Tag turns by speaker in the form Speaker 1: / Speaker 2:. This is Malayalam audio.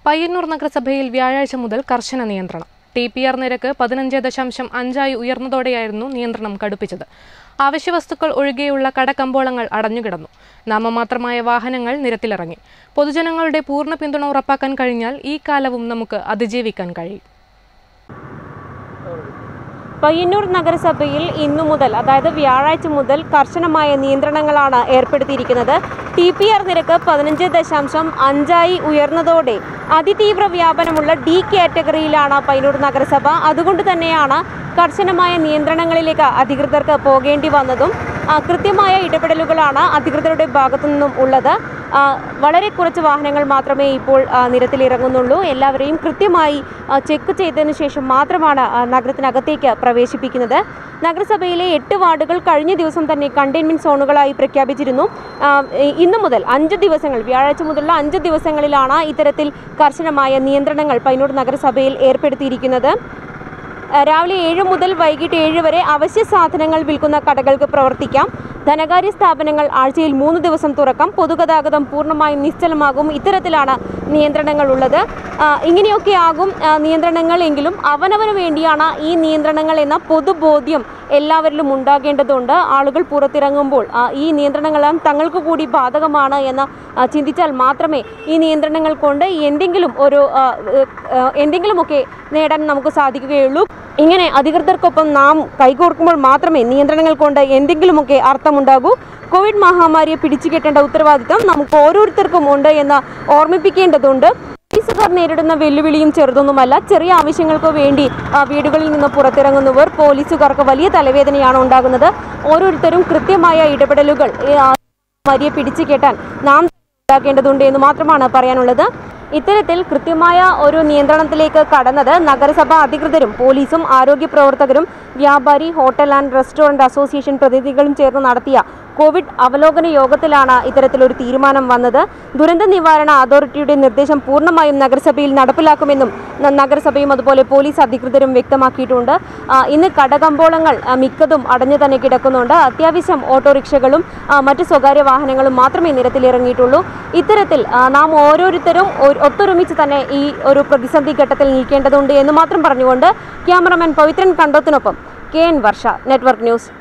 Speaker 1: പയ്യന്നൂർ നഗരസഭയിൽ വ്യാഴാഴ്ച മുതൽ കർശന നിയന്ത്രണം. TPR നിരക്ക് 15.5 ഉയർന്നതോടെയായിരുന്നു നിയന്ത്രണം കടുപ്പിച്ചത്. അവശ്യവസ്തുക്കൾ ഒഴികെയുള്ള കടകമ്പോളങ്ങൾ അടഞ്ഞുകിടന്നു. നാമമാത്രമായ വാഹനങ്ങൾ നിരത്തിലിറങ്ങി. പൊതുജനങ്ങളുടെ പൂർണ്ണ പിന്തുണ ഉറപ്പാക്കാൻ കഴിഞ്ഞാൽ ഈ കാലവും നമുക്ക് അതിജീവിക്കാൻ കഴിയും.
Speaker 2: പയ്യന്നൂർ നഗരസഭയിൽ ഇന്നു മുതൽ, അതായത് വ്യാഴാഴ്ച മുതൽ കർശനമായ നിയന്ത്രണങ്ങളാണ് ഏർപ്പെടുത്തിയിരിക്കുന്നത്. TPR നിരക്ക് 15.5 ഉയർന്നതോടെ അതിതീവ്ര വ്യാപനമുള്ള D കാറ്റഗറിയിലാണ് പയ്യന്നൂർ നഗരസഭ. അതുകൊണ്ട് തന്നെയാണ് കർശനമായ നിയന്ത്രണങ്ങളിലേക്ക് അധികൃതർക്ക് പോകേണ്ടി വന്നതും. കൃത്യമായ ഇടപെടലുകളാണ് അധികൃതരുടെ ഭാഗത്തു നിന്നും ഉള്ളത്. വളരെ കുറച്ച് വാഹനങ്ങൾ മാത്രമേ ഇപ്പോൾ നിരത്തിലിറങ്ങുന്നുള്ളൂ. എല്ലാവരെയും കൃത്യമായി ചെക്ക് ചെയ്തതിനു ശേഷം മാത്രമാണ് നഗരത്തിനകത്തേക്ക് പ്രവേശിപ്പിക്കുന്നത്. നഗരസഭയിലെ 8 വാർഡുകൾ കഴിഞ്ഞ ദിവസം തന്നെ കണ്ടെയ്ൻമെൻറ്റ് സോണുകളായി പ്രഖ്യാപിച്ചിരുന്നു. ഇന്നു മുതൽ 5 ദിവസങ്ങൾ, വ്യാഴാഴ്ച മുതലുള്ള 5 ദിവസങ്ങളിലാണ് ഇത്തരത്തിൽ കർശനമായ നിയന്ത്രണങ്ങൾ പയ്യന്നൂർ നഗരസഭയിൽ ഏർപ്പെടുത്തിയിരിക്കുന്നത്. രാവിലെ 7 മുതൽ വൈകിട്ട് 7 വരെ അവശ്യ സാധനങ്ങൾ വിൽക്കുന്ന കടകൾക്ക് പ്രവർത്തിക്കാം. ധനകാര്യ സ്ഥാപനങ്ങൾ ആഴ്ചയിൽ 3 ദിവസം തുറക്കാം. പൊതുഗതാഗതം പൂർണ്ണമായും നിശ്ചലമാകും. ഇത്തരത്തിലാണ് നിയന്ത്രണങ്ങൾ ഉള്ളത്. ഇങ്ങനെയൊക്കെ ആകും നിയന്ത്രണങ്ങൾ എങ്കിലും അവനവന് വേണ്ടിയാണ് ഈ നിയന്ത്രണങ്ങൾ എന്ന പൊതുബോധ്യം എല്ലാവരിലും ഉണ്ടാകേണ്ടതുണ്ട്. ആളുകൾ പുറത്തിറങ്ങുമ്പോൾ ഈ നിയന്ത്രണങ്ങളെല്ലാം തങ്ങൾക്ക് കൂടി ബാധകമാണ് എന്ന് ചിന്തിച്ചാൽ മാത്രമേ ഈ നിയന്ത്രണങ്ങൾ കൊണ്ട് എന്തെങ്കിലുമൊക്കെ നേടാൻ നമുക്ക് സാധിക്കുകയുള്ളൂ. ഇങ്ങനെ അധികൃതർക്കൊപ്പം നാം കൈകോർക്കുമ്പോൾ മാത്രമേ നിയന്ത്രണങ്ങൾ കൊണ്ട് എന്തെങ്കിലുമൊക്കെ അർത്ഥമുണ്ടാകൂ. കോവിഡ് മഹാമാരിയെ പിടിച്ചുകെട്ടേണ്ട ഉത്തരവാദിത്തം നമുക്ക് ഓരോരുത്തർക്കും ഉണ്ട് എന്ന് ഓർമ്മിപ്പിക്കേണ്ടതുണ്ട്. പോലീസുകാർ നേരിടുന്ന വെല്ലുവിളിയും ചെറുതൊന്നുമല്ല. ചെറിയ ആവശ്യങ്ങൾക്ക് വേണ്ടി വീടുകളിൽ നിന്ന് പുറത്തിറങ്ങുന്നവർ പോലീസുകാർക്ക് വലിയ തലവേദനയാണ് ഉണ്ടാകുന്നത്. ഓരോരുത്തരും കൃത്യമായ ഇടപെടലുകൾ മഹാമാരിയെ പിടിച്ചുകെട്ടാൻ നാം ഉണ്ടാക്കേണ്ടതുണ്ട് എന്ന് മാത്രമാണ് പറയാനുള്ളത്. ഇത്തരത്തിൽ കൃത്യമായ ഒരു നിയന്ത്രണത്തിലേക്ക് കടന്നത് നഗരസഭാ അധികൃതരും പോലീസും ആരോഗ്യ പ്രവർത്തകരും വ്യാപാരി, ഹോട്ടൽ ആൻഡ് റെസ്റ്റോറൻറ്റ് അസോസിയേഷൻ പ്രതിനിധികളും ചേർന്ന് നടത്തിയ കോവിഡ് അവലോകന യോഗത്തിലാണ് ഇത്തരത്തിലൊരു തീരുമാനം വന്നത്. ദുരന്ത നിവാരണ അതോറിറ്റിയുടെ നിർദ്ദേശം പൂർണ്ണമായും നഗരസഭയിൽ നടപ്പിലാക്കുമെന്നും നഗരസഭയും അതുപോലെ പോലീസ് അധികൃതരും വ്യക്തമാക്കിയിട്ടുണ്ട്. ഇന്ന് കടകമ്പോളങ്ങൾ മിക്കതും അടഞ്ഞു തന്നെ കിടക്കുന്നുണ്ട്. അത്യാവശ്യം ഓട്ടോറിക്ഷകളും മറ്റ് സ്വകാര്യ വാഹനങ്ങളും മാത്രമേ നിരത്തിലിറങ്ങിയിട്ടുള്ളൂ. ഇത്തരത്തിൽ നാം ഓരോരുത്തരും ഒത്തൊരുമിച്ച് തന്നെ ഈ ഒരു പ്രതിസന്ധി ഘട്ടത്തിൽ നിൽക്കേണ്ടതുണ്ട് എന്ന് മാത്രം പറഞ്ഞുകൊണ്ട് ക്യാമറമാൻ പവിത്രൻ കണ്ടോത്തിനൊപ്പം KN വർഷ, നെറ്റ്വർക്ക് ന്യൂസ്.